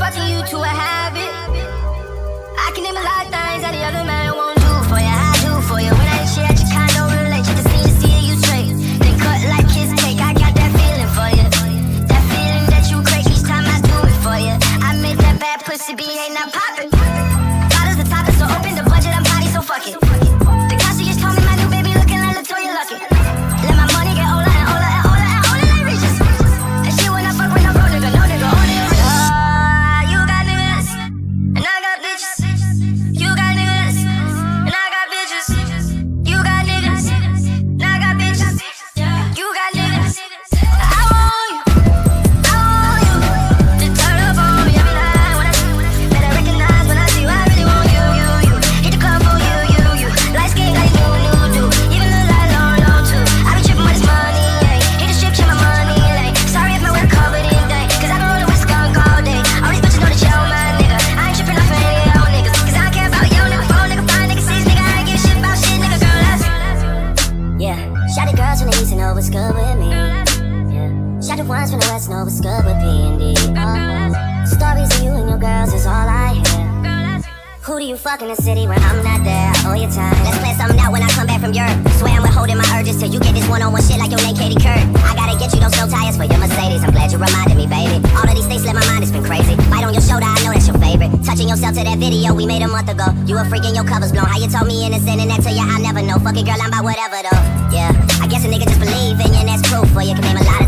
watching you to a habit. I can name a lot of things that the other man won't do for you. I do for you. When I share, you kind of relate. You just need to see you straight. Then cut like kiss cake. I got that feeling for you. That feeling that you crack each time I do it for you. I make that bad pussy be ain't not popping. Bottles the topic, so open the budget. I'm body, so fuck it. The concierge told me my new baby looking like Latoya Luckett. Let my money get older and older and older and older like riches. And she wanna fuck with no bro nigga, no nigga, only a rich. You got niggas, and I got bitches. You got niggas, and I got bitches. You got niggas, and I got bitches. You got niggas. I want you to turn up on me every night when I see you. Better recognize when I see you. I really want you. Hit the club for you. Light skin like you do. Even the light long too. I be tripping with this money, ayy. Hit the strip, check my money, like. Sorry if my work covered in day, cause I been rolling with skunk all day. All these bitches know that you're my nigga. I ain't tripping off any of y'all niggas, cause I don't care about yo nigga, phone nigga, fine nigga, sis nigga. I ain't give a shit about shit, nigga, girl, that's yeah. Shout the girls from the east and know what's good with me. Yeah. Shout the ones from the west know what's good with P&D. Stories of you and your girls is all I hear. Who do you fuck in the city when I'm not there? All your time. Let's plan something out when I come back from Europe. Swear I'm withholding my urges till you get this one-on-one shit like your name Katie Couric. I gotta get you those snow tires for your Mercedes. I'm glad you reminded me, baby. All of these things slip my mind, it's been crazy. Bite on your shoulder, I know that's your favorite. Touching yourself to that video we made a month ago. You a freak and your covers blown. How you told me innocent and that to you I never know. Fuck it, girl, I'm about whatever though. Yeah, I guess a nigga just believe in you and that's proof for you. Can name a lot